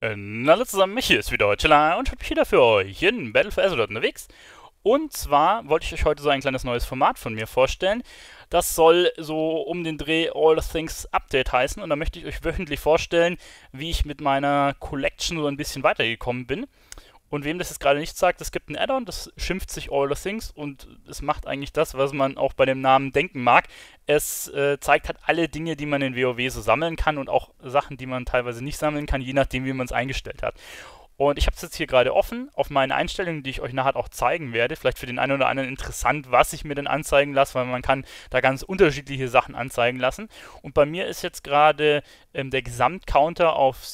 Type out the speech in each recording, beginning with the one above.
Hallo zusammen, Michi ist wieder heute da und ich bin wieder für euch in Battle for Azeroth unterwegs. Und zwar wollte ich euch heute so ein kleines neues Format von mir vorstellen. Das soll so um den Dreh All the Things Update heißen und da möchte ich euch wöchentlich vorstellen, wie ich mit meiner Collection so ein bisschen weitergekommen bin. Und wem das jetzt gerade nicht sagt, es gibt ein Add-on, das schimpft sich All the Things und es macht eigentlich das, was man auch bei dem Namen denken mag. Es zeigt halt alle Dinge, die man in WoW so sammeln kann und auch Sachen, die man teilweise nicht sammeln kann, je nachdem, wie man es eingestellt hat. Und ich habe es jetzt hier gerade offen auf meinen Einstellungen, die ich euch nachher auch zeigen werde. Vielleicht für den einen oder anderen interessant, was ich mir denn anzeigen lasse, weil man kann da ganz unterschiedliche Sachen anzeigen lassen. Und bei mir ist jetzt gerade der Gesamtcounter auf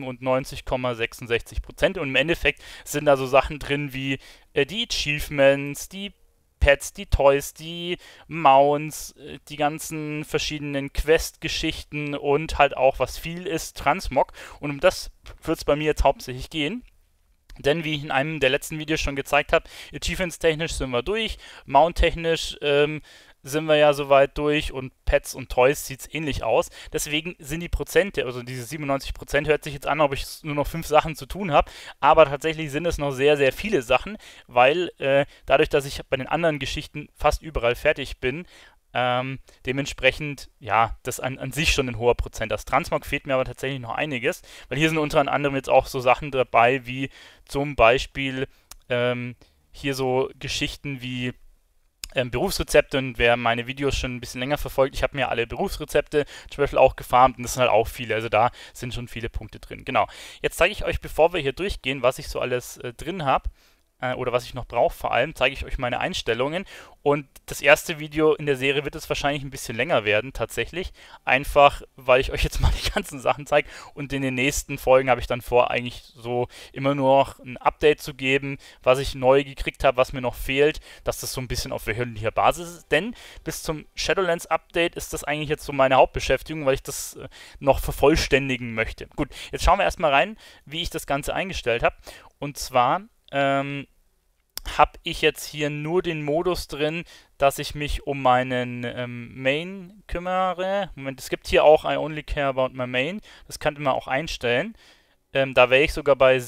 97,66%. Und im Endeffekt sind da so Sachen drin wie die Achievements, die Pets, die Toys, die Mounts, die ganzen verschiedenen Quest-Geschichten und halt auch, was viel ist, Transmog. Und um das wird es bei mir jetzt hauptsächlich gehen. Denn wie ich in einem der letzten Videos schon gezeigt habe, Achievements-technisch sind wir durch, Mount-technisch sind wir ja soweit durch und Pets und Toys sieht es ähnlich aus. Deswegen sind die Prozente, also diese 97% hört sich jetzt an, ob ich nur noch 5 Sachen zu tun habe, aber tatsächlich sind es noch sehr, sehr viele Sachen, weil dadurch, dass ich bei den anderen Geschichten fast überall fertig bin, dementsprechend, ja, das an sich schon ein hoher Prozent. Das Transmog fehlt mir aber tatsächlich noch einiges, weil hier sind unter anderem jetzt auch so Sachen dabei, wie zum Beispiel hier so Geschichten wie Berufsrezepte, und wer meine Videos schon ein bisschen länger verfolgt, ich habe mir alle Berufsrezepte zum Beispiel auch gefarmt und das sind halt auch viele, also da sind schon viele Punkte drin. Genau. Jetzt zeige ich euch, bevor wir hier durchgehen, was ich so alles drin habe oder was ich noch brauche, vor allem zeige ich euch meine Einstellungen. Und das erste Video in der Serie wird es wahrscheinlich ein bisschen länger werden, tatsächlich. Einfach, weil ich euch jetzt mal die ganzen Sachen zeige. Und in den nächsten Folgen habe ich dann vor, eigentlich so immer nur noch ein Update zu geben, was ich neu gekriegt habe, was mir noch fehlt, dass das so ein bisschen auf wöchentlicher Basis ist. Denn bis zum Shadowlands Update ist das eigentlich jetzt so meine Hauptbeschäftigung, weil ich das noch vervollständigen möchte. Gut, jetzt schauen wir erstmal rein, wie ich das Ganze eingestellt habe. Und zwar habe ich jetzt hier nur den Modus drin, dass ich mich um meinen Main kümmere. Moment, es gibt hier auch I only care about my main. Das könnte man auch einstellen. Da wäre ich sogar bei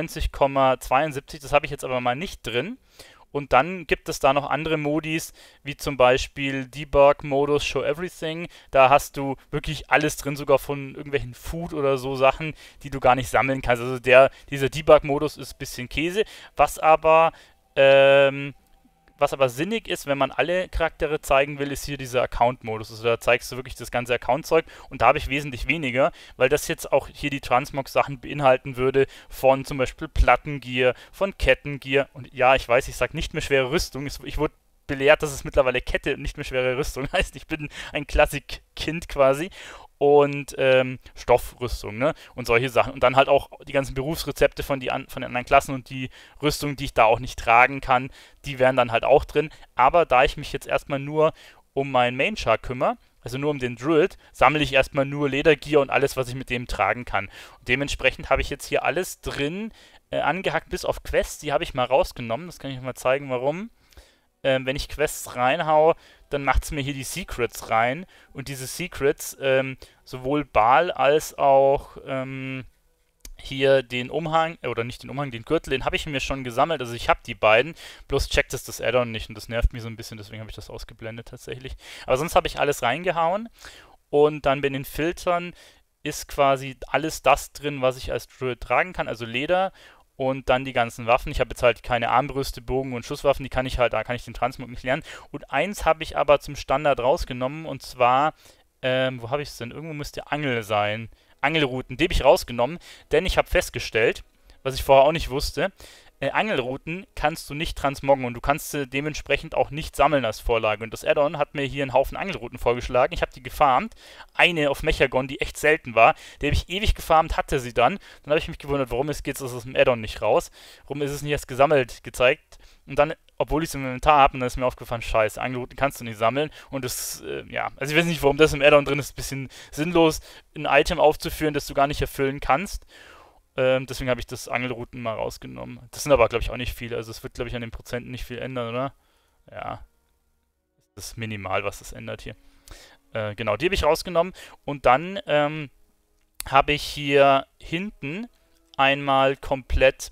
97,72. Das habe ich jetzt aber mal nicht drin. Und dann gibt es da noch andere Modis, wie zum Beispiel Debug-Modus, Show Everything. Da hast du wirklich alles drin, sogar von irgendwelchen Food oder so Sachen, die du gar nicht sammeln kannst. Also dieser Debug-Modus ist ein bisschen Käse, ähm, was aber sinnig ist, wenn man alle Charaktere zeigen will, ist hier dieser Account-Modus. Also da zeigst du wirklich das ganze Account-Zeug und da habe ich wesentlich weniger, weil das jetzt auch hier die Transmog-Sachen beinhalten würde von zum Beispiel Plattengear, von Kettengear und ja, ich weiß, ich sage nicht mehr schwere Rüstung. Ich wurde belehrt, dass es mittlerweile Kette und nicht mehr schwere Rüstung heißt. Ich bin ein Klassik-Kind quasi und Stoffrüstung, ne? Und solche Sachen. Und dann halt auch die ganzen Berufsrezepte von den anderen Klassen und die Rüstung, die ich da auch nicht tragen kann, die wären dann halt auch drin. Aber da ich mich jetzt erstmal nur um meinen Main Char kümmere, also nur um den Druid, sammle ich erstmal nur Ledergear und alles, was ich mit dem tragen kann. Und dementsprechend habe ich jetzt hier alles drin, angehackt bis auf Quests, die habe ich mal rausgenommen. Das kann ich mal zeigen, warum. Wenn ich Quests reinhaue, dann macht es mir hier die Secrets rein. Und diese Secrets, sowohl Baal als auch hier den Umhang, oder nicht den Umhang, den Gürtel, den habe ich mir schon gesammelt. Also ich habe die beiden, bloß checkt es das Add-on nicht und das nervt mich so ein bisschen, deswegen habe ich das ausgeblendet tatsächlich. Aber sonst habe ich alles reingehauen und dann bei den Filtern ist quasi alles das drin, was ich als Druid tragen kann, also Leder und dann die ganzen Waffen. Ich habe jetzt halt keine Armbrüste, Bogen und Schusswaffen, die kann ich halt, da kann ich den Transmog nicht lernen. Und eins habe ich aber zum Standard rausgenommen und zwar, wo habe ich es denn? Irgendwo müsste Angel sein. Angelrouten, die habe ich rausgenommen, denn ich habe festgestellt, was ich vorher auch nicht wusste, Angelrouten kannst du nicht transmoggen und du kannst sie dementsprechend auch nicht sammeln als Vorlage. Und das Add-on hat mir hier einen Haufen Angelrouten vorgeschlagen. Ich habe die gefarmt. Eine auf Mechagon, die echt selten war. Die habe ich ewig gefarmt, hatte sie dann. Dann habe ich mich gewundert, warum es geht aus dem Add-on nicht raus. Warum ist es nicht erst gesammelt gezeigt? Und dann, obwohl ich es im Inventar habe, und dann ist mir aufgefallen, scheiße, Angelrouten kannst du nicht sammeln. Und das, ja, also ich weiß nicht, warum das im Add-on drin ist. Ein bisschen sinnlos, ein Item aufzuführen, das du gar nicht erfüllen kannst. Deswegen habe ich das Angelrouten mal rausgenommen. Das sind aber, glaube ich, auch nicht viele. Also es wird, glaube ich, an den Prozenten nicht viel ändern, oder? Ja, das ist minimal, was das ändert hier. Genau, die habe ich rausgenommen. Und dann habe ich hier hinten einmal komplett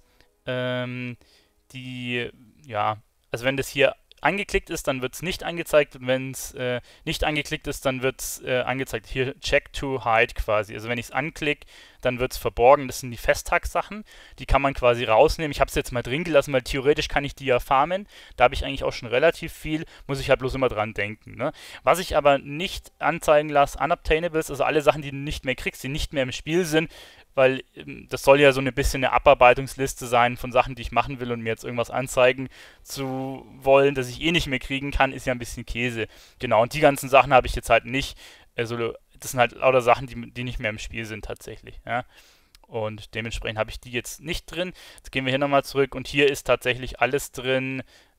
ja, also wenn das hier angeklickt ist, dann wird es nicht angezeigt. Wenn es nicht angeklickt ist, dann wird es angezeigt. Hier Check to Hide quasi. Also wenn ich es anklicke, dann wird es verborgen. Das sind die Festtag-Sachen. Die kann man quasi rausnehmen. Ich habe es jetzt mal drin gelassen, weil theoretisch kann ich die ja farmen. Da habe ich eigentlich auch schon relativ viel. Muss ich halt bloß immer dran denken. Ne? Was ich aber nicht anzeigen lasse, Unobtainables, also alle Sachen, die du nicht mehr kriegst, die nicht mehr im Spiel sind, weil das soll ja so ein bisschen eine Abarbeitungsliste sein von Sachen, die ich machen will, und mir jetzt irgendwas anzeigen zu wollen, das ich eh nicht mehr kriegen kann, ist ja ein bisschen Käse. Genau, und die ganzen Sachen habe ich jetzt halt nicht. Also das sind halt lauter Sachen, die nicht mehr im Spiel sind tatsächlich. Ja? Und dementsprechend habe ich die jetzt nicht drin. Jetzt gehen wir hier nochmal zurück und hier ist tatsächlich alles drin.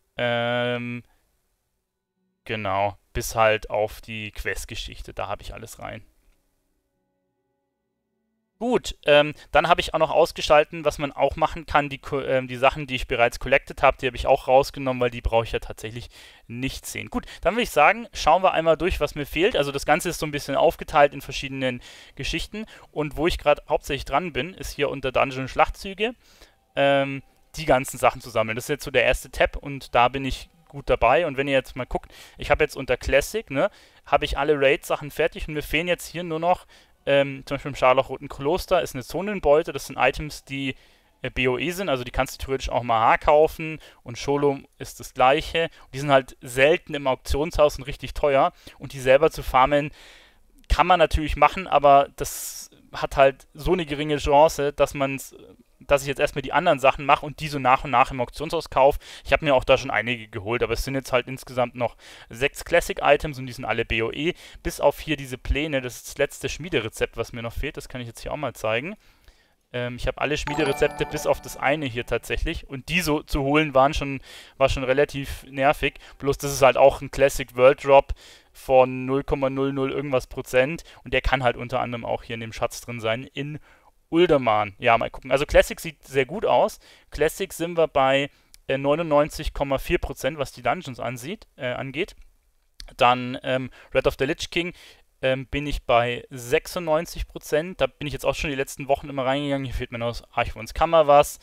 Genau, bis halt auf die Quest-Geschichte, da habe ich alles rein. Gut, dann habe ich auch noch ausgeschalten, was man auch machen kann, die Sachen, die ich bereits collected habe, die habe ich auch rausgenommen, weil die brauche ich ja tatsächlich nicht sehen. Gut, dann würde ich sagen, schauen wir einmal durch, was mir fehlt. Also das Ganze ist so ein bisschen aufgeteilt in verschiedenen Geschichten, und wo ich gerade hauptsächlich dran bin, ist hier unter Dungeon Schlachtzüge, die ganzen Sachen zu sammeln. Das ist jetzt so der erste Tab, und da bin ich gut dabei. Und wenn ihr jetzt mal guckt, ich habe jetzt unter Classic, ne, habe ich alle Raid-Sachen fertig, und mir fehlen jetzt hier nur noch zum Beispiel im Scharlachroten Kloster ist eine Zonenbeute. Das sind Items, die BOE sind, also die kannst du theoretisch auch mal H kaufen, und Scholum ist das gleiche. Und die sind halt selten im Auktionshaus und richtig teuer, und die selber zu farmen kann man natürlich machen, aber das hat halt so eine geringe Chance, dass ich jetzt erstmal die anderen Sachen mache und die so nach und nach im Auktionshaus kaufe. Ich habe mir auch da schon einige geholt, aber es sind jetzt halt insgesamt noch 6 Classic-Items, und die sind alle BOE, bis auf hier diese Pläne. Das ist das letzte Schmiederezept, was mir noch fehlt. Das kann ich jetzt hier auch mal zeigen. Ich habe alle Schmiederezepte bis auf das eine hier tatsächlich, und die so zu holen war schon relativ nervig. Bloß das ist halt auch ein Classic World Drop von 0,00 irgendwas Prozent, und der kann halt unter anderem auch hier in dem Schatz drin sein in Uldaman. Ja, mal gucken. Also Classic sieht sehr gut aus. Classic sind wir bei 99,4%, was die Dungeons angeht. Dann Red of the Lich King bin ich bei 96%. Da bin ich jetzt auch schon die letzten Wochen immer reingegangen. Hier fehlt mir noch aus Archivons Kammer was.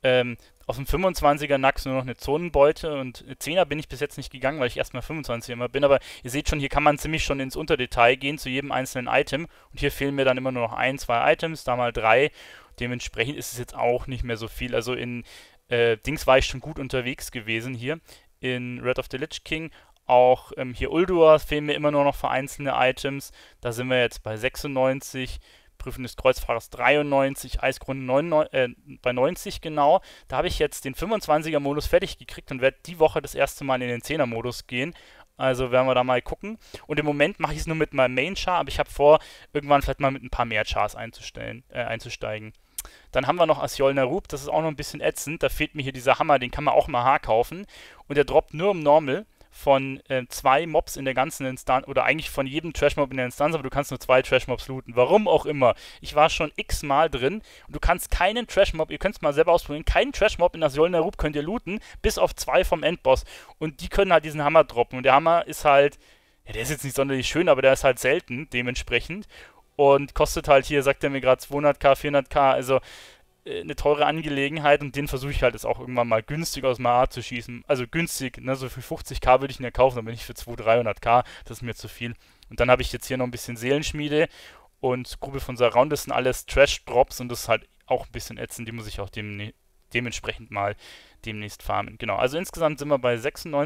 Auf dem 25er Nax nur noch eine Zonenbeute, und 10er bin ich bis jetzt nicht gegangen, weil ich erstmal 25er immer bin, aber ihr seht schon, hier kann man ziemlich schon ins Unterdetail gehen zu jedem einzelnen Item, und hier fehlen mir dann immer nur noch 1, 2 Items, da mal 3, dementsprechend ist es jetzt auch nicht mehr so viel. Also in Dings war ich schon gut unterwegs gewesen hier, in Red of the Lich King. Auch hier Ulduar fehlen mir immer nur noch vereinzelte Items, da sind wir jetzt bei 96, Prüfen des Kreuzfahrers 93, Eiskrone bei 90 genau. Da habe ich jetzt den 25er-Modus fertig gekriegt und werde die Woche das erste Mal in den 10er-Modus gehen. Also werden wir da mal gucken. Und im Moment mache ich es nur mit meinem Main-Char, aber ich habe vor, irgendwann vielleicht mal mit ein paar mehr Chars einzusteigen. Dann haben wir noch Asjol Narub, das ist auch noch ein bisschen ätzend. Da fehlt mir hier dieser Hammer, den kann man auch mal H kaufen. Und der droppt nur im Normal von 2 Mobs in der ganzen Instanz, oder eigentlich von jedem Trash-Mob in der Instanz, aber du kannst nur 2 Trash-Mobs looten. Warum auch immer. Ich war schon x-mal drin, und du kannst keinen Trash-Mob, ihr könnt es mal selber ausprobieren, keinen Trash-Mob in Asjol Narub könnt ihr looten, bis auf 2 vom Endboss. Und die können halt diesen Hammer droppen. Und der Hammer ist halt, ja, der ist jetzt nicht sonderlich schön, aber der ist halt selten, dementsprechend. Und kostet halt hier, sagt er mir gerade, 200k, 400k, also eine teure Angelegenheit, und den versuche ich halt jetzt auch irgendwann mal günstig aus dem AA zu schießen. Also günstig, ne, so für 50k würde ich ihn ja kaufen, aber nicht für 200, 300k, das ist mir zu viel. Und dann habe ich jetzt hier noch ein bisschen Seelenschmiede und Grube von Saron, das sind alles Trash-Drops, und das ist halt auch ein bisschen ätzend, die muss ich auch dementsprechend mal demnächst farmen. Genau, also insgesamt sind wir bei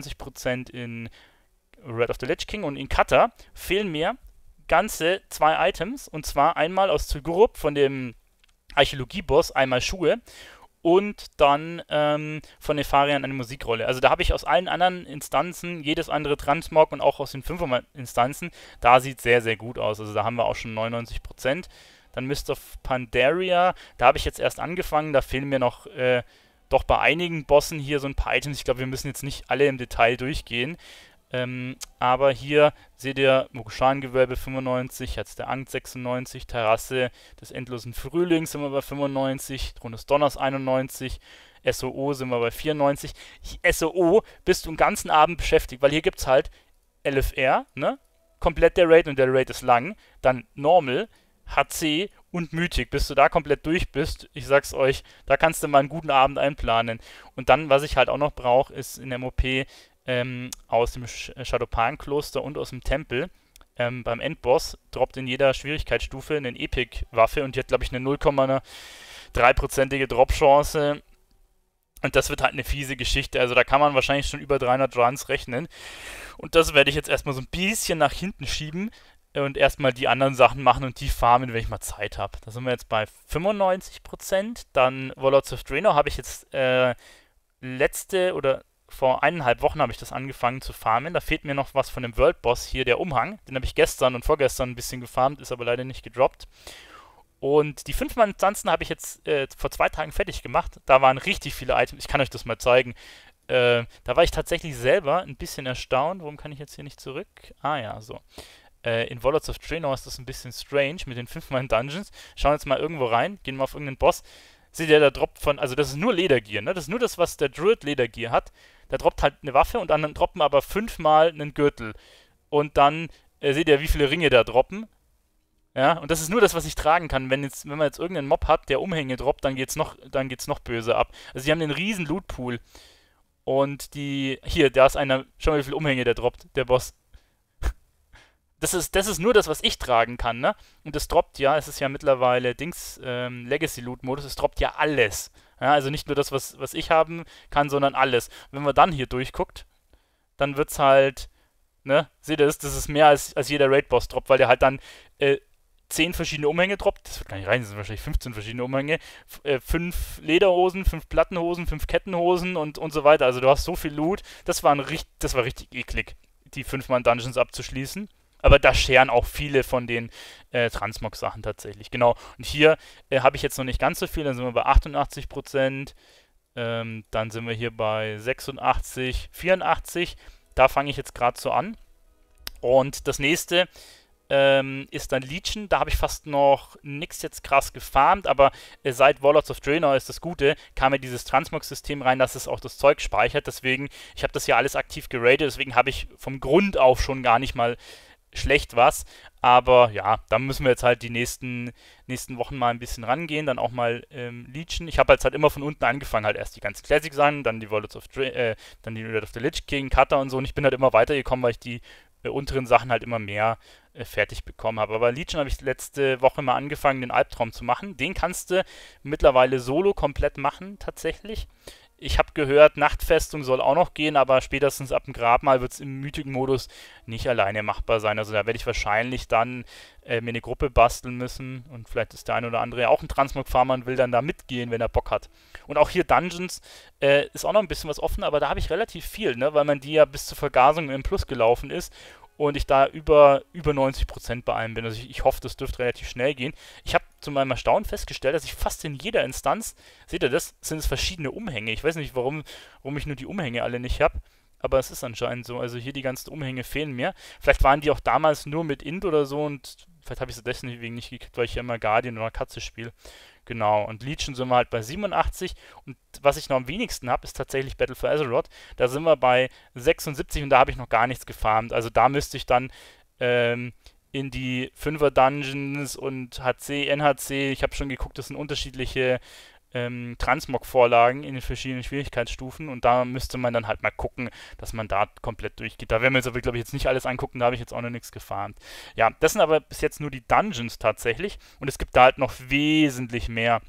96% in Red of the Lich King, und in Kata fehlen mir ganze 2 Items, und zwar einmal aus Zul'Gurub von dem Archäologie-Boss, einmal Schuhe, und dann von Nefarian eine Musikrolle. Also da habe ich aus allen anderen Instanzen jedes andere Transmog, und auch aus den 5er Instanzen, da sieht sehr, sehr gut aus. Also da haben wir auch schon 99%. Dann Mist of Pandaria, da habe ich jetzt erst angefangen, da fehlen mir noch doch bei einigen Bossen hier so ein paar Items. Ich glaube, wir müssen jetzt nicht alle im Detail durchgehen. Aber hier seht ihr Mokushan-Gewölbe 95, Herz der Angst 96, Terrasse des endlosen Frühlings sind wir bei 95, Thron des Donners 91, SOO sind wir bei 94. SOO bist du den ganzen Abend beschäftigt, weil hier gibt es halt LFR, ne? Komplett der Raid, und der Raid ist lang. Dann Normal, HC und Mythic, bis du da komplett durch bist. Ich sag's euch, da kannst du mal einen guten Abend einplanen. Und dann, was ich halt auch noch brauche, ist in MOP aus dem Shadowpan-Kloster und aus dem Tempel. Beim Endboss droppt in jeder Schwierigkeitsstufe eine Epic-Waffe und die hat, glaube ich, eine 0,3%ige Drop-Chance. Und das wird halt eine fiese Geschichte. Also da kann man wahrscheinlich schon über 300 Runs rechnen. Und das werde ich jetzt erstmal so ein bisschen nach hinten schieben und erstmal die anderen Sachen machen und die farmen, wenn ich mal Zeit habe. Da sind wir jetzt bei 95%. Dann Warlords of Draenor habe ich jetzt vor 1,5 Wochen habe ich das angefangen zu farmen. Da fehlt mir noch was von dem World Boss hier, der Umhang. Den habe ich gestern und vorgestern ein bisschen gefarmt, ist aber leider nicht gedroppt. Und die 5-Mann-Instanzen habe ich jetzt vor 2 Tagen fertig gemacht. Da waren richtig viele Items. Ich kann euch das mal zeigen. Da war ich tatsächlich selber ein bisschen erstaunt. Warum kann ich jetzt hier nicht zurück? Ah ja, so. In Warlords of Draenor ist das ein bisschen strange mit den 5-Mann-Dungeons. Schauen wir jetzt mal irgendwo rein, gehen mal auf irgendeinen Boss. Seht ihr, da droppt also das ist nur Ledergear, ne? Das ist nur das, was der Druid Ledergear hat. Da droppt halt eine Waffe und dann droppen aber 5-mal einen Gürtel. Und dann seht ihr, wie viele Ringe da droppen. Ja, und das ist nur das, was ich tragen kann. Wenn man jetzt irgendeinen Mob hat, der Umhänge droppt, dann geht's noch böse ab. Also die haben den riesen Lootpool. Und da ist einer, schau mal, wie viele Umhänge der droppt, der Boss. Das ist nur das, was ich tragen kann, ne? Und es droppt ja, es ist ja mittlerweile Legacy-Loot-Modus, es droppt ja alles. Ja, also nicht nur das, was ich haben kann, sondern alles. Wenn man dann hier durchguckt, dann wird's halt, ne? Seht ihr das? Das ist mehr als jeder Raid-Boss droppt, weil der halt dann 10 verschiedene Umhänge droppt. Das wird gar nicht rein, das sind wahrscheinlich 15 verschiedene Umhänge. 5 Lederhosen, 5 Plattenhosen, 5 Kettenhosen und so weiter. Also du hast so viel Loot. Das war richtig eklig, die 5-Mann-Dungeons abzuschließen. Aber da scheren auch viele von den Transmog-Sachen tatsächlich. Genau. Und hier habe ich jetzt noch nicht ganz so viel. Dann sind wir bei 88%. Dann sind wir hier bei 86, 84. Da fange ich jetzt gerade so an. Und das nächste ist dann Legion. Da habe ich fast noch nichts jetzt krass gefarmt, aber seit Warlords of Draenor ist das Gute, kam ja dieses Transmog-System rein, dass es auch das Zeug speichert. Deswegen, ich habe das ja alles aktiv geradet, deswegen habe ich vom Grund auf schon gar nicht mal schlecht was. Aber ja, da müssen wir jetzt halt die nächsten Wochen mal ein bisschen rangehen, dann auch mal Legion. Ich habe halt immer von unten angefangen, halt erst die ganzen Classic-Sachen, dann die dann die Red of the Lich King, Cutter und so. Und ich bin halt immer weitergekommen, weil ich die unteren Sachen halt immer mehr fertig bekommen habe. Aber Legion habe ich letzte Woche mal angefangen, den Albtraum zu machen. Den kannst du mittlerweile solo komplett machen, tatsächlich. Ich habe gehört, Nachtfestung soll auch noch gehen, aber spätestens ab dem Grabmal wird es im mythigen Modus nicht alleine machbar sein. Also da werde ich wahrscheinlich dann mir eine Gruppe basteln müssen und vielleicht ist der eine oder andere auch ein Transmog-Farmer und will dann da mitgehen, wenn er Bock hat. Und auch hier Dungeons ist auch noch ein bisschen was offen, aber da habe ich relativ viel, ne, weil man die ja bis zur Vergasung im Plus gelaufen ist und ich da über 90% bei allem bin. Also ich hoffe, das dürfte relativ schnell gehen. Ich habe zu meinem Erstaunen festgestellt, dass ich fast in jeder Instanz, seht ihr das, sind es verschiedene Umhänge. Ich weiß nicht, warum ich nur die Umhänge alle nicht habe, aber es ist anscheinend so. Also hier die ganzen Umhänge fehlen mir. Vielleicht waren die auch damals nur mit Int oder so und vielleicht habe ich sie deswegen nicht gekriegt, weil ich ja immer Guardian oder Katze spiele. Genau, und Legion sind wir halt bei 87 und was ich noch am wenigsten habe, ist tatsächlich Battle for Azeroth. Da sind wir bei 76 und da habe ich noch gar nichts gefarmt. Also da müsste ich dann in die 5er Dungeons und HC, NHC, ich habe schon geguckt, das sind unterschiedliche Transmog-Vorlagen in den verschiedenen Schwierigkeitsstufen und da müsste man dann halt mal gucken, dass man da komplett durchgeht. Da werden wir uns aber, glaube ich, jetzt nicht alles angucken, da habe ich jetzt auch noch nichts gefarmt. Ja, das sind aber bis jetzt nur die Dungeons tatsächlich und es gibt da halt noch wesentlich mehr.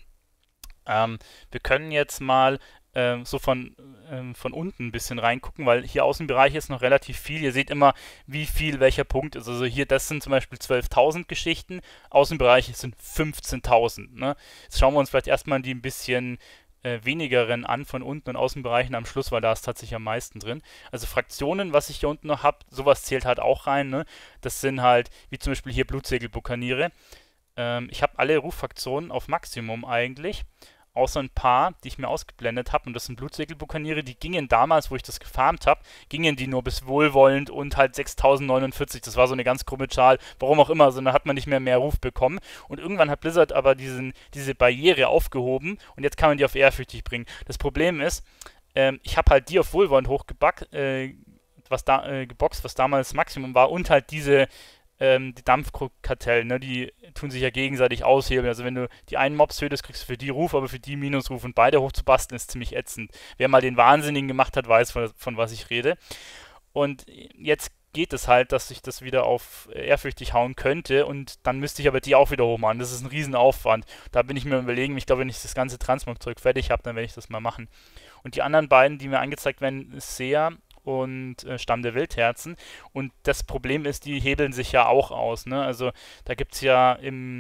Wir können jetzt mal so von unten ein bisschen reingucken, weil hier Außenbereich ist noch relativ viel. Ihr seht immer, wie viel welcher Punkt ist. Also hier, das sind zum Beispiel 12.000 Geschichten, Außenbereich sind 15.000. Ne? Jetzt schauen wir uns vielleicht erstmal die ein bisschen wenigeren an von unten und Außenbereichen am Schluss, weil da ist tatsächlich am meisten drin. Also Fraktionen, was ich hier unten noch habe, sowas zählt halt auch rein. Ne? Das sind halt, wie zum Beispiel hier Blutsegelbukaniere. Ich habe alle Ruffraktionen auf Maximum eigentlich. Außer ein paar, die ich mir ausgeblendet habe. Und das sind Blutsegelbukaniere, die gingen damals, wo ich das gefarmt habe, gingen die nur bis Wohlwollend und halt 6049. Das war so eine ganz krumme Zahl. Warum auch immer, sondern hat man nicht mehr Ruf bekommen. Und irgendwann hat Blizzard aber diese Barriere aufgehoben und jetzt kann man die auf ehrfürchtig bringen. Das Problem ist, ich habe halt die auf Wohlwollend hochgebackt, geboxt, was damals Maximum war und halt diese die Dampfkartell, ne, die tun sich ja gegenseitig aushebeln. Also wenn du die einen Mobs tötest, kriegst du für die Ruf, aber für die Minusruf und beide hochzubasteln ist ziemlich ätzend. Wer mal den Wahnsinnigen gemacht hat, weiß, von was ich rede. Und jetzt geht es halt, dass ich das wieder auf ehrfürchtig hauen könnte und dann müsste ich aber die auch wieder hochmachen. Das ist ein Riesenaufwand. Da bin ich mir überlegen, ich glaube, wenn ich das ganze Transmog-Zeug fertig habe, dann werde ich das mal machen. Und die anderen beiden, die mir angezeigt werden, ist Sea und Stamm der Wildherzen. Und das Problem ist, die hebeln sich ja auch aus. Ne? Also da gibt es ja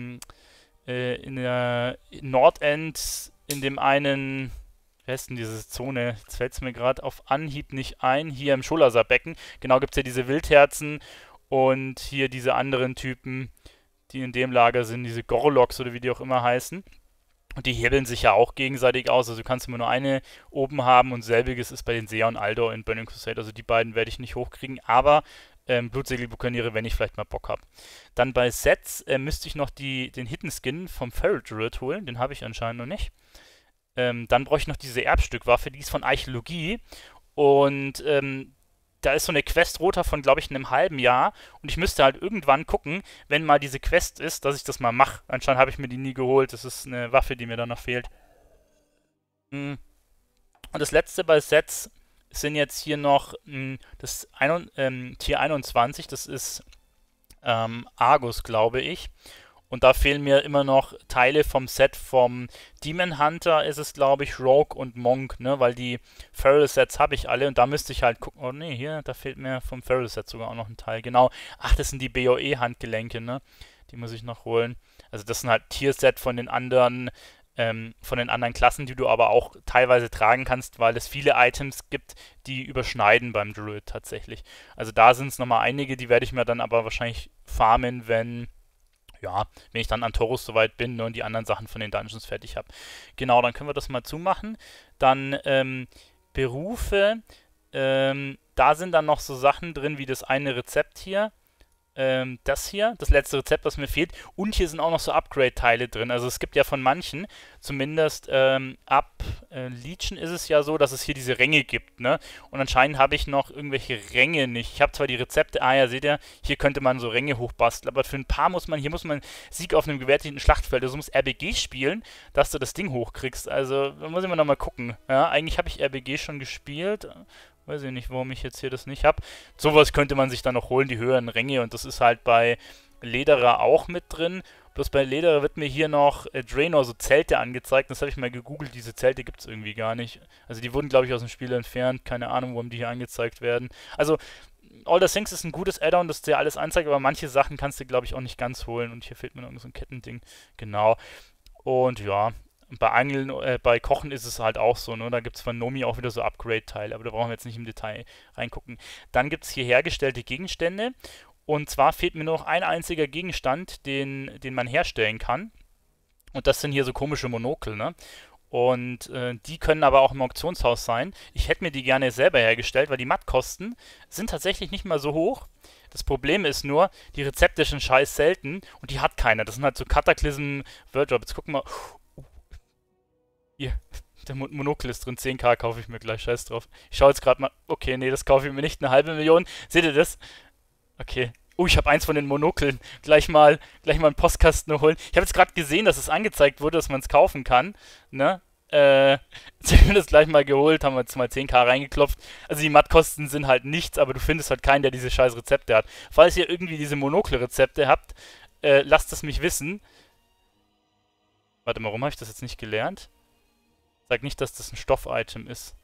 in der Nordend in dem einen, wie heißt denn diese Zone? Jetzt fällt es mir gerade auf Anhieb nicht ein. Hier im Scholaser Becken. Genau, gibt es ja diese Wildherzen und hier diese anderen Typen, die in dem Lager sind, diese Gorloks oder wie die auch immer heißen. Und die hebeln sich ja auch gegenseitig aus. Also du kannst immer nur eine oben haben und selbiges ist bei den Sea und Aldor in Burning Crusade. Also die beiden werde ich nicht hochkriegen, aber Blutsegelbukaniere, wenn ich vielleicht mal Bock habe. Dann bei Sets müsste ich noch den Hidden Skin vom Feral Druid holen. Den habe ich anscheinend noch nicht. Dann brauche ich noch diese Erbstückwaffe, die ist von Archäologie. Und da ist so eine Quest runter von, glaube ich, einem halben Jahr. Und ich müsste halt irgendwann gucken, wenn mal diese Quest ist, dass ich das mal mache. Anscheinend habe ich mir die nie geholt. Das ist eine Waffe, die mir da noch fehlt. Mm. Und das letzte bei Sets sind jetzt hier noch Tier 21. Das ist Argus, glaube ich. Und da fehlen mir immer noch Teile vom Set vom Demon Hunter, ist es glaube ich, Rogue und Monk, ne? Weil die Feral Sets habe ich alle und da müsste ich halt gucken. Oh ne, hier, da fehlt mir vom Feral Set sogar auch noch ein Teil. Genau. Ach, das sind die BOE-Handgelenke, ne? Die muss ich noch holen. Also das sind halt Tierset von den anderen Klassen, die du aber auch teilweise tragen kannst, weil es viele Items gibt, die überschneiden beim Druid tatsächlich. Also da sind es nochmal einige, die werde ich mir dann aber wahrscheinlich farmen, wenn ich dann an Taurus soweit bin, ne, und die anderen Sachen von den Dungeons fertig habe. Genau, dann können wir das mal zumachen. Dann Berufe. Da sind dann noch so Sachen drin, wie das eine Rezept hier. Das hier, das letzte Rezept, was mir fehlt. Und hier sind auch noch so Upgrade-Teile drin. Also es gibt ja von manchen, zumindest ab Legion ist es ja so, dass es hier diese Ränge gibt, ne? Und anscheinend habe ich noch irgendwelche Ränge nicht. Ich habe zwar die Rezepte, ja, seht ihr, hier könnte man so Ränge hochbasteln, aber für ein paar hier muss man Sieg auf einem gewerteten Schlachtfeld, also du musst RBG spielen, dass du das Ding hochkriegst. Also, da muss ich mal nochmal gucken. Ja, eigentlich habe ich RBG schon gespielt. Weiß ich nicht, warum ich jetzt hier das nicht habe. Sowas könnte man sich dann noch holen, die höheren Ränge. Und das ist halt bei Lederer auch mit drin. Bloß bei Lederer wird mir hier noch Draenor so Zelte angezeigt. Das habe ich mal gegoogelt. Diese Zelte gibt es irgendwie gar nicht. Also die wurden, glaube ich, aus dem Spiel entfernt. Keine Ahnung, warum die hier angezeigt werden. Also All the Things ist ein gutes Add-on, das dir alles anzeigt. Aber manche Sachen kannst du, glaube ich, auch nicht ganz holen. Und hier fehlt mir noch so ein Kettending. Genau. Und ja, bei Angeln, bei Kochen ist es halt auch so, ne? Da gibt es von Nomi auch wieder so Upgrade-Teile, aber da brauchen wir jetzt nicht im Detail reingucken. Dann gibt es hier hergestellte Gegenstände und zwar fehlt mir nur noch ein einziger Gegenstand, den man herstellen kann. Und das sind hier so komische Monokel, ne? Und die können aber auch im Auktionshaus sein. Ich hätte mir die gerne selber hergestellt, weil die Mattkosten sind tatsächlich nicht mal so hoch. Das Problem ist nur, die Rezepte sind scheiß selten und die hat keiner. Das sind halt so Cataclysm World Drop. Jetzt gucken wir. Hier, der Monokel ist drin, 10k kaufe ich mir gleich, scheiß drauf. Ich schaue jetzt gerade mal, okay, nee, das kaufe ich mir nicht, 500.000. Seht ihr das? Okay. Oh, ich habe eins von den Monokeln. Gleich mal einen Postkasten holen. Ich habe jetzt gerade gesehen, dass es angezeigt wurde, dass man es kaufen kann. Ne? Jetzt haben wir das gleich mal geholt, haben wir jetzt mal 10k reingeklopft. Also die Mattkosten sind halt nichts, aber du findest halt keinen, der diese scheiß Rezepte hat. Falls ihr irgendwie diese Monokel-Rezepte habt, lasst es mich wissen. Warte mal, warum habe ich das jetzt nicht gelernt? Sag nicht, dass das ein Stoff-Item ist.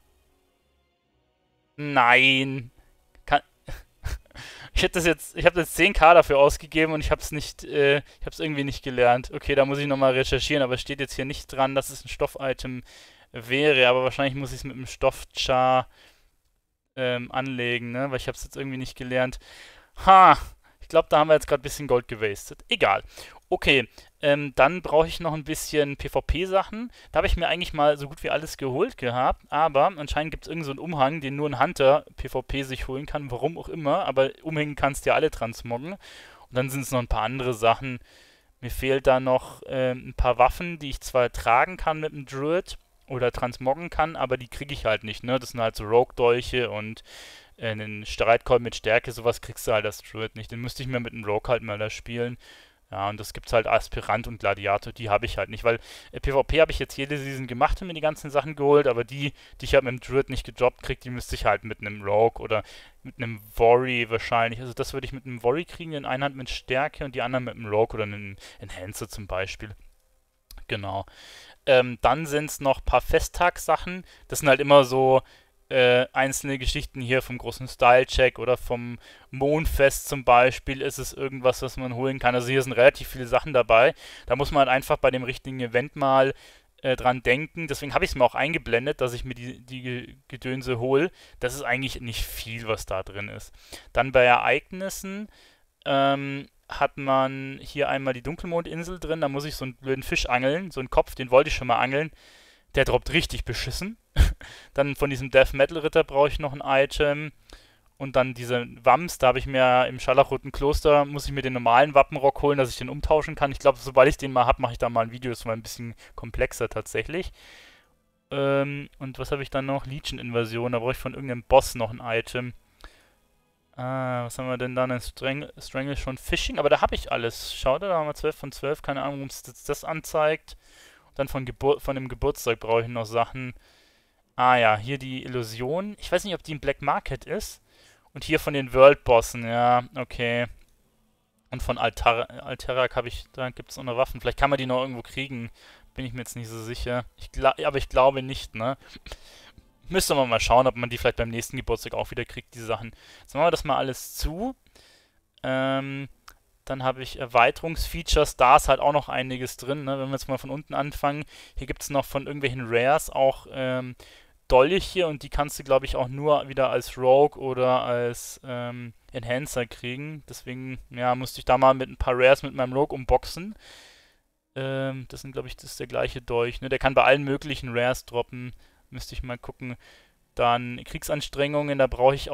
Nein. Kann ich habe jetzt 10k dafür ausgegeben und ich habe es irgendwie nicht gelernt. Okay, da muss ich nochmal recherchieren, aber es steht jetzt hier nicht dran, dass es ein Stoff-Item wäre, aber wahrscheinlich muss ich es mit einem Stoff-Char anlegen, ne? Weil ich habe es jetzt irgendwie nicht gelernt. Ha! Ich glaube, da haben wir jetzt gerade ein bisschen Gold gewastet. Egal. Okay, dann brauche ich noch ein bisschen PvP-Sachen. Da habe ich mir eigentlich mal so gut wie alles geholt gehabt, aber anscheinend gibt es irgendeinen so einen Umhang, den nur ein Hunter PvP sich holen kann, warum auch immer, aber umhängen kannst du ja alle transmoggen. Und dann sind es noch ein paar andere Sachen. Mir fehlt da noch ein paar Waffen, die ich zwar tragen kann mit dem Druid oder transmoggen kann, aber die kriege ich halt nicht, ne? Das sind halt so Rogue-Dolche und einen Streitkolben mit Stärke, sowas kriegst du halt als Druid nicht. Den müsste ich mir mit einem Rogue halt mal da spielen. Ja, und das gibt's halt Aspirant und Gladiator, die habe ich halt nicht, weil PvP habe ich jetzt jede Season gemacht und mir die ganzen Sachen geholt, aber die ich halt mit dem Druid nicht gedroppt kriege, die müsste ich halt mit einem Rogue oder mit einem Worry wahrscheinlich. Also das würde ich mit einem Worry kriegen, den einen Hand mit Stärke und die anderen mit einem Rogue oder einem Enhancer zum Beispiel. Genau. Dann sind es noch ein paar Festtagssachen. Das sind halt immer so einzelne Geschichten hier vom großen Style-Check oder vom Mondfest zum Beispiel ist es irgendwas, was man holen kann. Also hier sind relativ viele Sachen dabei. Da muss man halt einfach bei dem richtigen Event mal dran denken. Deswegen habe ich es mir auch eingeblendet, dass ich mir die Gedönse hole. Das ist eigentlich nicht viel, was da drin ist. Dann bei Ereignissen hat man hier einmal die Dunkelmondinsel drin. Da muss ich so einen blöden Fisch angeln. So einen Kopf, den wollte ich schon mal angeln. Der droppt richtig beschissen. Dann von diesem Death Metal Ritter brauche ich noch ein Item. Und dann diese Wams, da habe ich mir im Scharlachroten Kloster, muss ich mir den normalen Wappenrock holen, dass ich den umtauschen kann. Ich glaube, sobald ich den mal habe, mache ich da mal ein Video. Das war ein bisschen komplexer tatsächlich. Und was habe ich dann noch? Legion-Invasion, da brauche ich von irgendeinem Boss noch ein Item. Was haben wir denn da? Strangle schon Fishing, aber da habe ich alles. Schaut, da haben wir 12 von 12, keine Ahnung, warum es das anzeigt. Dann von dem Geburtstag brauche ich noch Sachen. Ah ja, hier die Illusion. Ich weiß nicht, ob die im Black Market ist. Und hier von den World-Bossen, ja, okay. Und von Alterac habe ich, da gibt es noch eine Waffen. Vielleicht kann man die noch irgendwo kriegen. Bin ich mir jetzt nicht so sicher. Aber ich glaube nicht, ne? Müsste man mal schauen, ob man die vielleicht beim nächsten Geburtstag auch wieder kriegt, die Sachen. Jetzt machen wir das mal alles zu. Dann habe ich Erweiterungsfeatures, da ist halt auch noch einiges drin, ne? Wenn wir jetzt mal von unten anfangen, hier gibt es noch von irgendwelchen Rares auch Dolche und die kannst du, glaube ich, auch nur wieder als Rogue oder als Enhancer kriegen. Deswegen, ja, musste ich da mal mit ein paar Rares mit meinem Rogue unboxen. Das sind, glaube ich, das ist der gleiche Dolch, ne? Der kann bei allen möglichen Rares droppen. Müsste ich mal gucken. Dann Kriegsanstrengungen, da brauche ich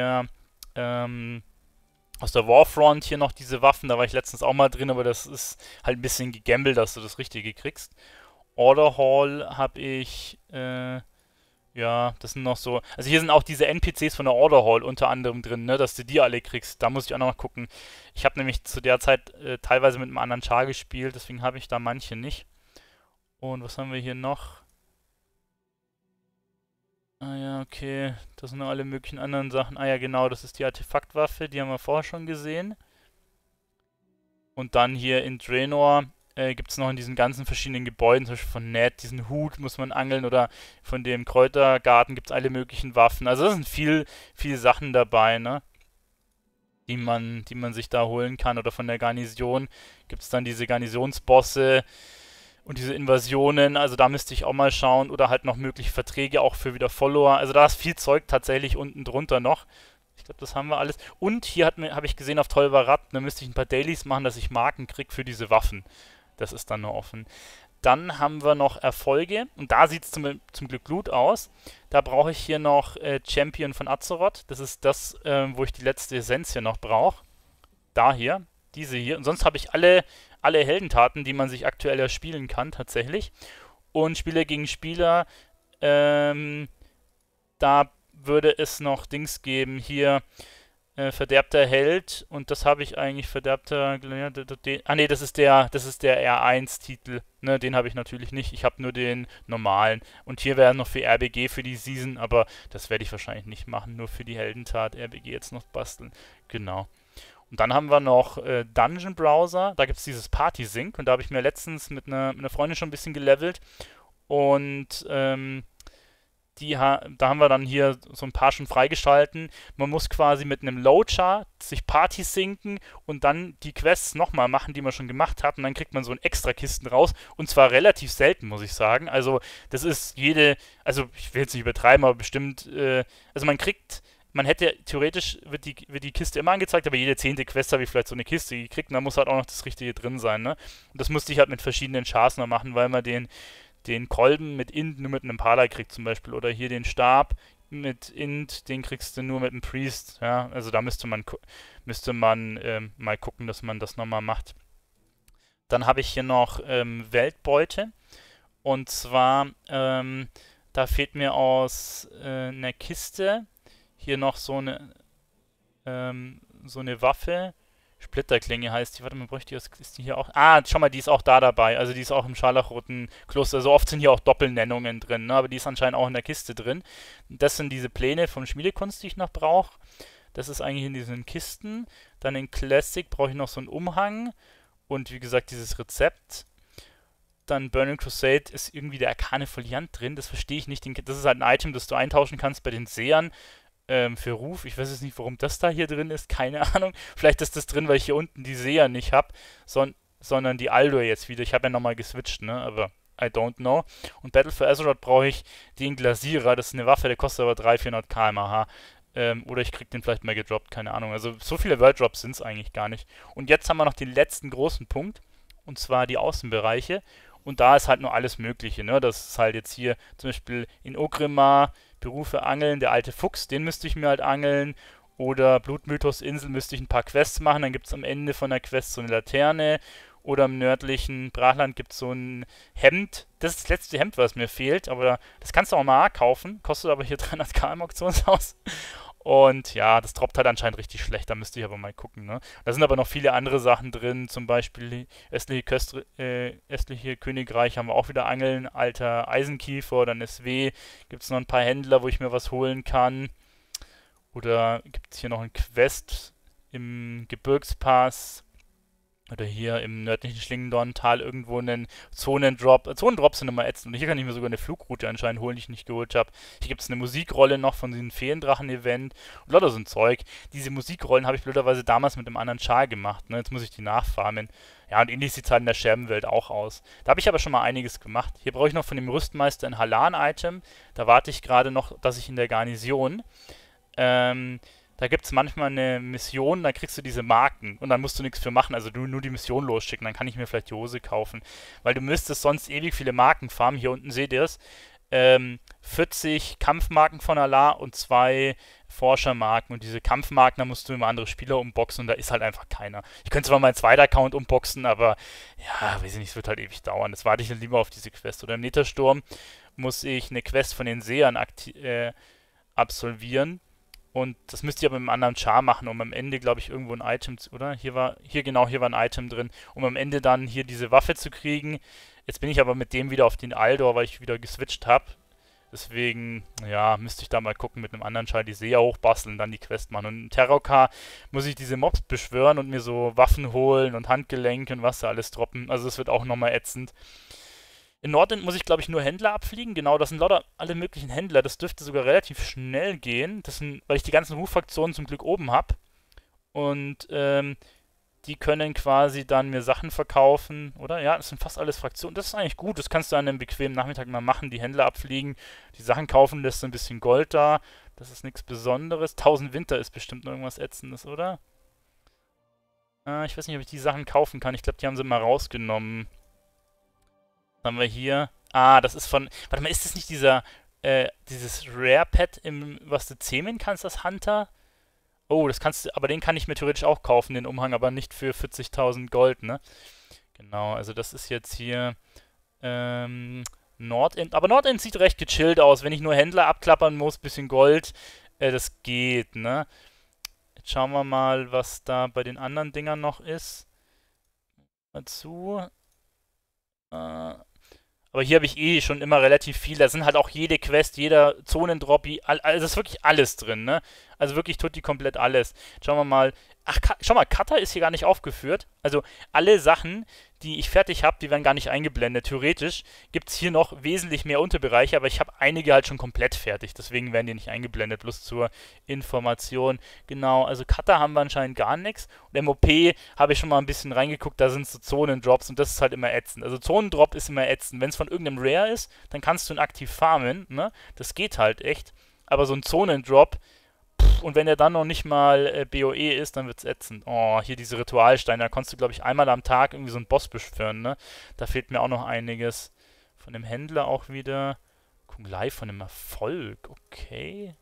aus der Warfront hier noch diese Waffen, da war ich letztens auch mal drin, aber das ist halt ein bisschen gegambelt, dass du das Richtige kriegst. Order Hall habe ich, ja, das sind noch so, also hier sind auch diese NPCs von der Order Hall unter anderem drin, ne, dass du die alle kriegst, da muss ich auch noch mal gucken. Ich habe nämlich zu der Zeit teilweise mit einem anderen Char gespielt, deswegen habe ich da manche nicht. Und was haben wir hier noch? Ah ja, okay. Das sind noch alle möglichen anderen Sachen. Ah ja, genau, das ist die Artefaktwaffe, die haben wir vorher schon gesehen. Und dann hier in Draenor gibt es noch in diesen ganzen verschiedenen Gebäuden, zum Beispiel von Ned, diesen Hut muss man angeln oder von dem Kräutergarten gibt es alle möglichen Waffen. Also da sind viele Sachen dabei, ne? Die man sich da holen kann. Oder von der Garnison gibt es dann diese Garnisonsbosse und diese Invasionen, also da müsste ich auch mal schauen. Oder halt noch mögliche Verträge auch für wieder Follower. Also da ist viel Zeug tatsächlich unten drunter noch. Ich glaube, das haben wir alles. Und hier habe ich gesehen auf Tolvarat, da müsste ich ein paar Dailies machen, dass ich Marken kriege für diese Waffen. Das ist dann noch offen. Dann haben wir noch Erfolge. Und da sieht es zum Glück gut aus. Da brauche ich hier noch Champion von Azeroth. Das ist das, wo ich die letzte Essenz hier noch brauche. Da hier. Diese hier. Und sonst habe ich alle Heldentaten, die man sich aktuell erspielen kann, tatsächlich. Und Spieler gegen Spieler, da würde es noch Dings geben. Hier verderbter Held und das habe ich eigentlich verderbter. Ah nee, das ist der R1-Titel. Ne, den habe ich natürlich nicht. Ich habe nur den normalen. Und hier wäre noch für RBG für die Season, aber das werde ich wahrscheinlich nicht machen. Nur für die Heldentat RBG jetzt noch basteln. Genau. Und dann haben wir noch Dungeon Browser. Da gibt es dieses Party Sync und da habe ich mir letztens mit einer Freundin schon ein bisschen gelevelt. Und da haben wir dann hier so ein paar schon freigeschalten. Man muss quasi mit einem Load-Chart sich Partys sinken und dann die Quests nochmal machen, die man schon gemacht hat. Und dann kriegt man so ein extra Kisten raus. Und zwar relativ selten, muss ich sagen. Also, das ist also ich will jetzt nicht übertreiben, aber bestimmt, also man hätte theoretisch, wird die Kiste immer angezeigt, aber jede 10. Quest habe ich vielleicht so eine Kiste gekriegt und da muss halt auch noch das Richtige drin sein, ne? Und das musste ich halt mit verschiedenen Chars noch machen, weil man den Kolben mit Int nur mit einem Pala kriegt zum Beispiel. Oder hier den Stab mit Int, den kriegst du nur mit einem Priest. Ja, also da müsste man mal gucken, dass man das nochmal macht. Dann habe ich hier noch Weltbeute. Und zwar, da fehlt mir aus einer Kiste hier noch so eine Waffe. Splitterklinge heißt die. Warte mal, bräuchte die, ist die hier auch? Ah, schau mal, die ist auch da dabei. Also die ist auch im scharlachroten Kloster. So oft sind hier auch Doppelnennungen drin, ne? Aber die ist anscheinend auch in der Kiste drin. Das sind diese Pläne von Schmiedekunst, die ich noch brauche. Das ist eigentlich in diesen Kisten. Dann in Classic brauche ich noch so einen Umhang. Und wie gesagt, dieses Rezept. Dann Burning Crusade ist irgendwie der arkane Foliant drin. Das verstehe ich nicht. Das ist halt ein Item, das du eintauschen kannst bei den Sehern für Ruf. Ich weiß jetzt nicht, warum das da hier drin ist. Keine Ahnung. Vielleicht ist das drin, weil ich hier unten die Seher nicht habe, sondern die Aldur jetzt wieder. Ich habe ja nochmal geswitcht, ne? Aber I don't know. Und Battle for Azeroth brauche ich den Glasierer. Das ist eine Waffe, der kostet aber 300-400 km/h. Oder ich krieg den vielleicht mal gedroppt, keine Ahnung. Also so viele World Drops sind es eigentlich gar nicht. Und jetzt haben wir noch den letzten großen Punkt. Und zwar die Außenbereiche. Und da ist halt nur alles Mögliche, ne? Das ist halt jetzt hier zum Beispiel in Orgrimmar Berufe angeln, der alte Fuchs, den müsste ich mir halt angeln. Oder Blutmythos-Insel müsste ich ein paar Quests machen. Dann gibt es am Ende von der Quest so eine Laterne. Oder im nördlichen Brachland gibt es so ein Hemd. Das ist das letzte Hemd, was mir fehlt. Aber das kannst du auch mal kaufen. Kostet aber hier 300k im Auktionshaus. Und ja, das droppt halt anscheinend richtig schlecht, da müsste ich aber mal gucken, ne? Da sind aber noch viele andere Sachen drin, zum Beispiel östliche Königreich haben wir auch wieder Angeln, alter Eisenkiefer, dann SW, gibt es noch ein paar Händler, wo ich mir was holen kann. Oder gibt es hier noch ein Quest im Gebirgspass, oder hier im nördlichen Schlingendorntal irgendwo einen Zonendrop. Zonendrops sind immer ätzend. Und hier kann ich mir sogar eine Flugroute anscheinend holen, die ich nicht geholt habe. Hier gibt es eine Musikrolle noch von diesem Feendrachen-Event. Und lauter so ein Zeug. Diese Musikrollen habe ich blöderweise damals mit einem anderen Char gemacht. Ne? Jetzt muss ich die nachfarmen. Ja, und ähnlich sieht es halt in der Scherbenwelt auch aus. Da habe ich aber schon mal einiges gemacht. Hier brauche ich noch von dem Rüstmeister ein Halan-Item. Da warte ich gerade noch, dass ich in der Garnison da gibt es manchmal eine Mission, da kriegst du diese Marken und dann musst du nichts für machen, also du nur die Mission losschicken, dann kann ich mir vielleicht die Hose kaufen. Weil du müsstest sonst ewig viele Marken farmen, hier unten seht ihr es. 40 Kampfmarken von Allah und 2 Forschermarken. Und diese Kampfmarken, da musst du immer andere Spieler umboxen und da ist halt einfach keiner. Ich könnte zwar meinen zweiten Account umboxen, aber ja, weiß ich nicht, es wird halt ewig dauern. Das warte ich dann lieber auf diese Quest. Oder im Nethersturm muss ich eine Quest von den Sehern absolvieren. Und das müsst ihr aber mit einem anderen Char machen, um am Ende, glaube ich, irgendwo ein Item, oder? Hier war ein Item drin, um am Ende dann hier diese Waffe zu kriegen. Jetzt bin ich aber mit dem wieder auf den Aldor, weil ich wieder geswitcht habe. Deswegen, ja, müsste ich da mal gucken, mit einem anderen Char die Seher hochbasteln, dann die Quest machen. Und in Terrorcar muss ich diese Mobs beschwören und mir so Waffen holen und Handgelenke und was da alles droppen. Also das wird auch nochmal ätzend. In Nordend muss ich, glaube ich, nur Händler abfliegen. Genau, das sind lauter alle möglichen Händler. Das dürfte sogar relativ schnell gehen. Das sind, weil ich die ganzen Ruf-Fraktionen zum Glück oben habe. Und die können quasi dann mir Sachen verkaufen, oder? Ja, das sind fast alles Fraktionen. Das ist eigentlich gut. Das kannst du an einem bequemen Nachmittag mal machen. Die Händler abfliegen, die Sachen kaufen, lässt so ein bisschen Gold da. Das ist nichts Besonderes. 1000 Winter ist bestimmt noch irgendwas Ätzendes, oder? Ich weiß nicht, ob ich die Sachen kaufen kann. Ich glaube, die haben sie mal rausgenommen. Haben wir hier. Ah, das ist von. Warte mal, ist das nicht dieses Rare-Pad, was du zähmen kannst, das Hunter? Oh, das kannst du, aber den kann ich mir theoretisch auch kaufen, den Umhang, aber nicht für 40.000 Gold, ne? Genau, also das ist jetzt hier Nordend. Aber Nordend sieht recht gechillt aus, wenn ich nur Händler abklappern muss, bisschen Gold, das geht, ne? Jetzt schauen wir mal, was da bei den anderen Dingern noch ist. Dazu. Aber hier habe ich eh schon immer relativ viel. Da sind halt auch jede Quest, jeder Zonendrop, also ist wirklich alles drin, ne? Also wirklich tut die komplett alles. Schauen wir mal. Ach, schau mal, Cutter ist hier gar nicht aufgeführt. Also alle Sachen, die ich fertig habe, die werden gar nicht eingeblendet. Theoretisch gibt es hier noch wesentlich mehr Unterbereiche, aber ich habe einige halt schon komplett fertig. Deswegen werden die nicht eingeblendet, bloß zur Information. Genau, also Cutter haben wir anscheinend gar nichts. Und MOP habe ich schon mal ein bisschen reingeguckt, da sind so Zonendrops und das ist halt immer ätzend. Also Zonendrop ist immer ätzend. Wenn es von irgendeinem Rare ist, dann kannst du ihn aktiv farmen, ne? Das geht halt echt. Aber so ein Zonendrop, und wenn er dann noch nicht mal BOE ist, dann wird's ätzend. Oh, hier diese Ritualsteine, da konntest du, glaube ich, einmal am Tag irgendwie so einen Boss beschwören, ne? Da fehlt mir auch noch einiges. Von dem Händler auch wieder. Kunglei von dem Erfolg, okay.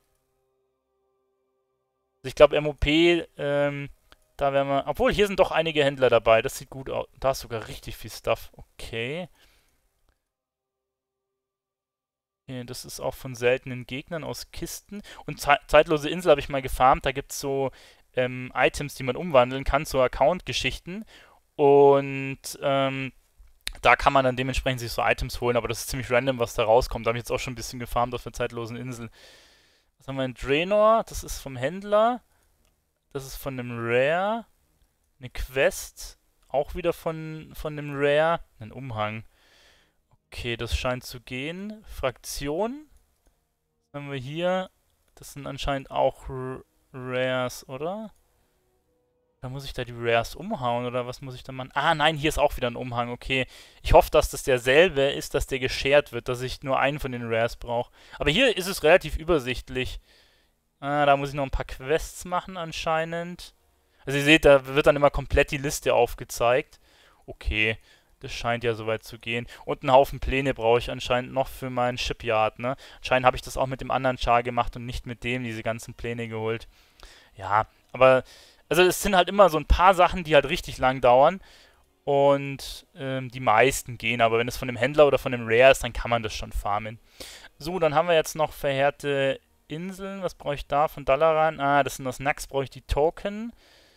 Also ich glaube, MOP, da werden wir. Obwohl, hier sind doch einige Händler dabei, das sieht gut aus. Da ist sogar richtig viel Stuff, okay. Okay, das ist auch von seltenen Gegnern aus Kisten. Und zeitlose Insel habe ich mal gefarmt. Da gibt es so Items, die man umwandeln kann, so Account-Geschichten. Und da kann man dann dementsprechend sich so Items holen, aber das ist ziemlich random, was da rauskommt. Da habe ich jetzt auch schon ein bisschen gefarmt auf der zeitlosen Insel. Was haben wir in Draenor? Das ist vom Händler. Das ist von einem Rare. Eine Quest. Auch wieder von einem Rare. Ein Umhang. Okay, das scheint zu gehen. Fraktion. Was haben wir hier? Das sind anscheinend auch Rares, oder? Da muss ich da die Rares umhauen, oder was muss ich da machen? Ah, nein, hier ist auch wieder ein Umhang, okay. Ich hoffe, dass das derselbe ist, dass der geshared wird, dass ich nur einen von den Rares brauche. Aber hier ist es relativ übersichtlich. Ah, da muss ich noch ein paar Quests machen anscheinend. Also ihr seht, da wird dann immer komplett die Liste aufgezeigt. Okay, das scheint ja soweit zu gehen. Und einen Haufen Pläne brauche ich anscheinend noch für meinen Shipyard, ne? Anscheinend habe ich das auch mit dem anderen Char gemacht und nicht mit dem, diese ganzen Pläne geholt. Ja, aber also es sind halt immer so ein paar Sachen, die halt richtig lang dauern und die meisten gehen, aber wenn es von dem Händler oder von dem Rare ist, dann kann man das schon farmen. So, dann haben wir jetzt noch verheerte Inseln. Was brauche ich da von Dalaran? Ah, das sind aus Nax, brauche ich die Token.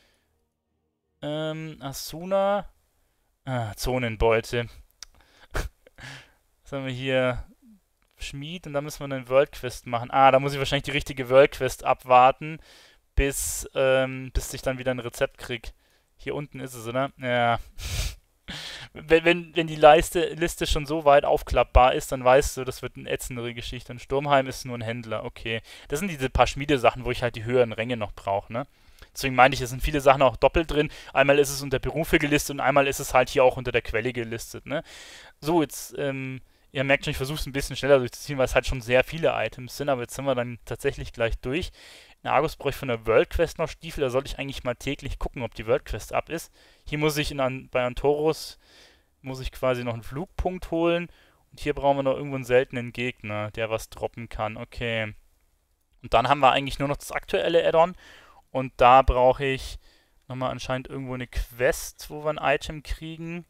Asuna. Ah, Zonenbeute. Was haben wir hier? Schmied und da müssen wir eine World Quest machen. Ah, da muss ich wahrscheinlich die richtige World Quest abwarten, bis ich dann wieder ein Rezept krieg. Hier unten ist es, oder? Ja. Wenn die Liste schon so weit aufklappbar ist, dann weißt du, das wird eine ätzendere Geschichte. Und Sturmheim ist nur ein Händler, okay. Das sind diese paar Schmiedesachen, wo ich halt die höheren Ränge noch brauche, ne? Deswegen meine ich, es sind viele Sachen auch doppelt drin. Einmal ist es unter Berufe gelistet und einmal ist es halt hier auch unter der Quelle gelistet, ne? So, jetzt, ihr merkt schon, ich versuche es ein bisschen schneller durchzuziehen, weil es halt schon sehr viele Items sind, aber jetzt sind wir dann tatsächlich gleich durch. In Argus brauche ich von der World Quest noch Stiefel, da sollte ich eigentlich mal täglich gucken, ob die World Quest ab ist. Hier muss ich bei Antorus muss ich quasi noch einen Flugpunkt holen. Und hier brauchen wir noch irgendwo einen seltenen Gegner, der was droppen kann. Okay. Und dann haben wir eigentlich nur noch das aktuelle Add-on. Und da brauche ich nochmal anscheinend irgendwo eine Quest, wo wir ein Item kriegen.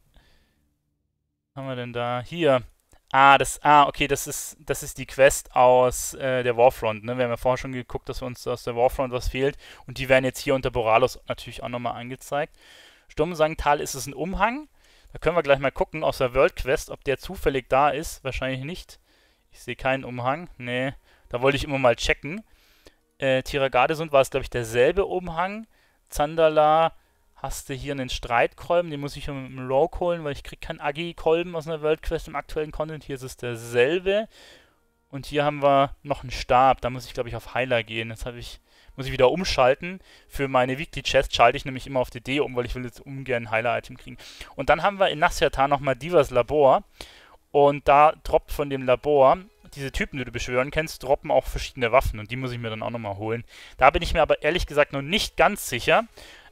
Was haben wir denn da? Hier. Okay, das ist die Quest aus der Warfront, ne? Wir haben ja vorher schon geguckt, dass uns aus der Warfront was fehlt. Und die werden jetzt hier unter Boralos natürlich auch nochmal angezeigt. Sturmsangtal ist es ein Umhang. Da können wir gleich mal gucken aus der World Quest, ob der zufällig da ist. Wahrscheinlich nicht. Ich sehe keinen Umhang. Nee, da wollte ich immer mal checken. Tiragardesund war es, glaube ich, derselbe Umhang. Zandala hast du hier einen Streitkolben. Den muss ich mit dem Rogue holen, weil ich kriege keinen Agi-Kolben aus einer World Quest im aktuellen Content. Hier ist es derselbe. Und hier haben wir noch einen Stab. Da muss ich, glaube ich, auf Heiler gehen. Muss ich wieder umschalten. Für meine Weekly Chest schalte ich nämlich immer auf DD um, weil ich will jetzt ungern ein Heiler-Item kriegen. Und dann haben wir in Nasyatar nochmal Divas Labor. Und da droppt von dem Labor, diese Typen, die du beschwören kannst, droppen auch verschiedene Waffen. Und die muss ich mir dann auch nochmal holen. Da bin ich mir aber ehrlich gesagt noch nicht ganz sicher,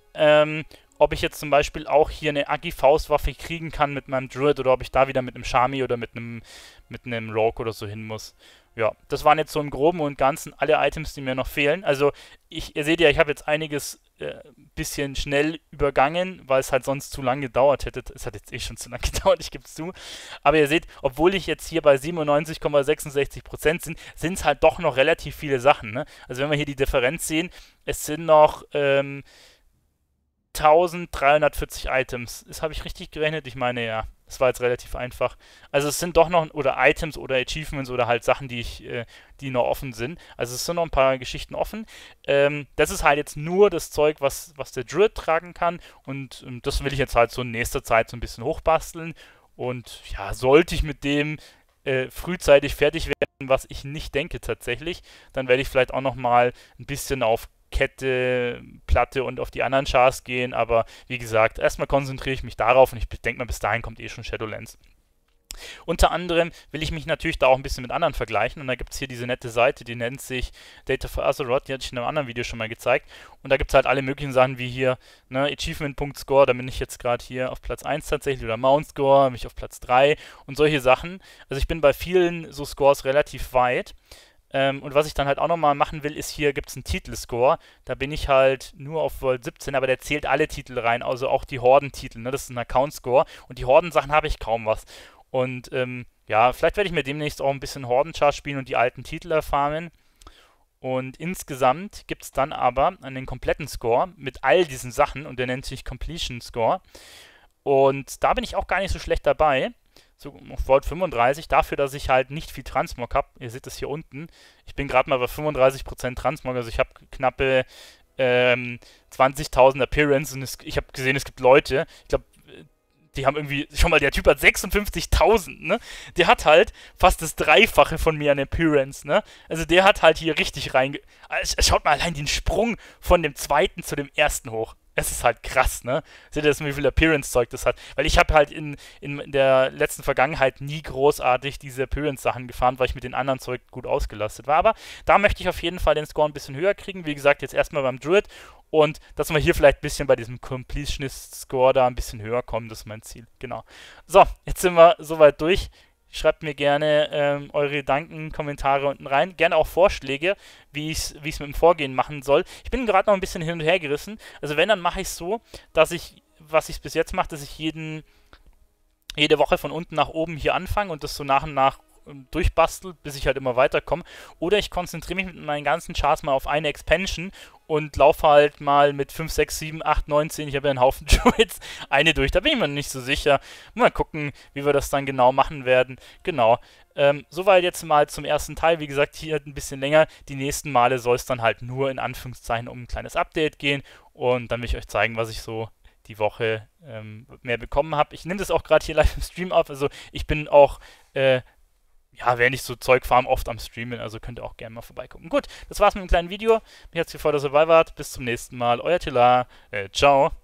ob ich jetzt zum Beispiel auch hier eine Agi-Faustwaffe kriegen kann mit meinem Druid oder ob ich da wieder mit einem Shami oder mit einem Rogue oder so hin muss. Ja, das waren jetzt so im Groben und Ganzen alle Items, die mir noch fehlen. Also, ihr seht ja, ich habe jetzt einiges bisschen schnell übergangen, weil es halt sonst zu lange gedauert hätte. Es hat jetzt eh schon zu lange gedauert, ich gebe es zu. Aber ihr seht, obwohl ich jetzt hier bei 97,66% sind es halt doch noch relativ viele Sachen. Ne? Also wenn wir hier die Differenz sehen, es sind noch 1340 Items. Das habe ich richtig gerechnet? Ich meine, ja. Das war jetzt relativ einfach. Also es sind doch noch, oder Items oder Achievements oder halt Sachen, die noch offen sind. Also es sind noch ein paar Geschichten offen. Das ist halt jetzt nur das Zeug, was der Druid tragen kann. Und das will ich jetzt halt so in nächster Zeit so ein bisschen hochbasteln. Und ja, sollte ich mit dem frühzeitig fertig werden, was ich nicht denke tatsächlich, dann werde ich vielleicht auch nochmal ein bisschen auf Kette, Platte und auf die anderen Chars gehen, aber wie gesagt, erstmal konzentriere ich mich darauf und ich denke mal, bis dahin kommt eh schon Shadowlands. Unter anderem will ich mich natürlich da auch ein bisschen mit anderen vergleichen und da gibt es hier diese nette Seite, die nennt sich Data for Azeroth, die hatte ich in einem anderen Video schon mal gezeigt und da gibt es halt alle möglichen Sachen wie hier, ne, Achievement.score, da bin ich jetzt gerade hier auf Platz 1 tatsächlich oder Mount Score, bin ich auf Platz 3 und solche Sachen. Also ich bin bei vielen so Scores relativ weit. Und was ich dann halt auch nochmal machen will, ist hier gibt es einen Titelscore. Da bin ich halt nur auf World 17, aber der zählt alle Titel rein, also auch die Hordentitel. Ne? Das ist ein Account-Score. Und die Hordensachen habe ich kaum was. Und ja, vielleicht werde ich mir demnächst auch ein bisschen Hordenchar spielen und die alten Titel erfarmen. Und insgesamt gibt es dann aber einen kompletten Score mit all diesen Sachen und der nennt sich Completion Score. Und da bin ich auch gar nicht so schlecht dabei. So auf Vault 35, dafür, dass ich halt nicht viel Transmog habe. Ihr seht es hier unten. Ich bin gerade mal bei 35% Transmog, also ich habe knappe 20.000 Appearance und ich habe gesehen, es gibt Leute, ich glaube, die haben irgendwie, schon mal, der Typ hat 56.000, ne? Der hat halt fast das Dreifache von mir an Appearance, ne? Also der hat halt hier richtig schaut mal allein den Sprung von dem zweiten zu dem ersten hoch. Es ist halt krass, ne? Seht ihr das, wie viel Appearance-Zeug das hat? Weil ich habe halt in der letzten Vergangenheit nie großartig diese Appearance-Sachen gefahren, weil ich mit den anderen Zeug gut ausgelastet war. Aber da möchte ich auf jeden Fall den Score ein bisschen höher kriegen. Wie gesagt, jetzt erstmal beim Druid. Und dass wir hier vielleicht ein bisschen bei diesem Completionist-Score da ein bisschen höher kommen, das ist mein Ziel. Genau. So, jetzt sind wir soweit durch. Schreibt mir gerne eure Gedanken, Kommentare unten rein. Gerne auch Vorschläge, wie ich es mit dem Vorgehen machen soll. Ich bin gerade noch ein bisschen hin und her gerissen. Also wenn, dann mache ich es so, dass ich, was ich bis jetzt mache, dass ich jede Woche von unten nach oben hier anfange und das so nach und nach durchbastel, bis ich halt immer weiterkomme. Oder ich konzentriere mich mit meinen ganzen Charts mal auf eine Expansion und laufe halt mal mit 5, 6, 7, 8, 9, 10, ich habe ja einen Haufen Druids, eine durch. Da bin ich mir nicht so sicher. Mal gucken, wie wir das dann genau machen werden. Genau. Soweit jetzt mal zum ersten Teil. Wie gesagt, hier ein bisschen länger. Die nächsten Male soll es dann halt nur in Anführungszeichen um ein kleines Update gehen. Und dann will ich euch zeigen, was ich so die Woche mehr bekommen habe. Ich nehme das auch gerade hier live im Stream auf. Also ich bin auch ja, wenn ich so Zeug farm, oft am Streamen, also könnt ihr auch gerne mal vorbeigucken. Gut, das war's mit einem kleinen Video. Mich hat's gefreut, dass ihr dabei wart. Bis zum nächsten Mal. Euer Tila. Ciao.